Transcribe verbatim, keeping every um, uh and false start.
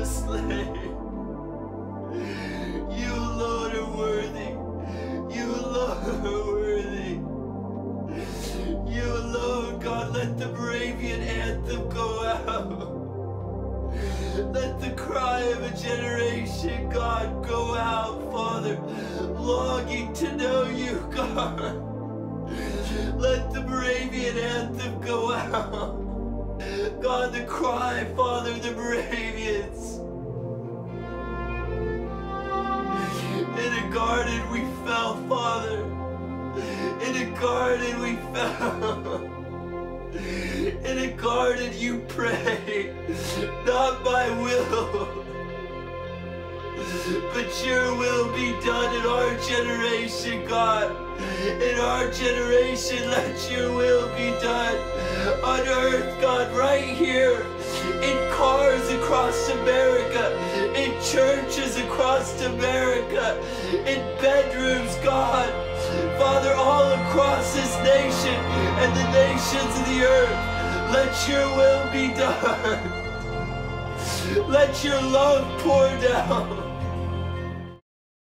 was slain. You alone are worthy. You alone are worthy. You alone, God, let the Moravian anthem go out. Let the cry of a generation, God, go out, Father, longing to know you, God. Let the Moravian anthem go out. God, the cry, Father, of the Moravians. In a garden we fell, Father. In a garden we fell. In a garden you pray, not my will, but your will be done in our generation, God. In our generation, let your will be done on earth, God, right here, in cars across America, in churches across America, in bedrooms, God. Father, all across this nation and the nations of the earth, let your will be done. Let your love pour down.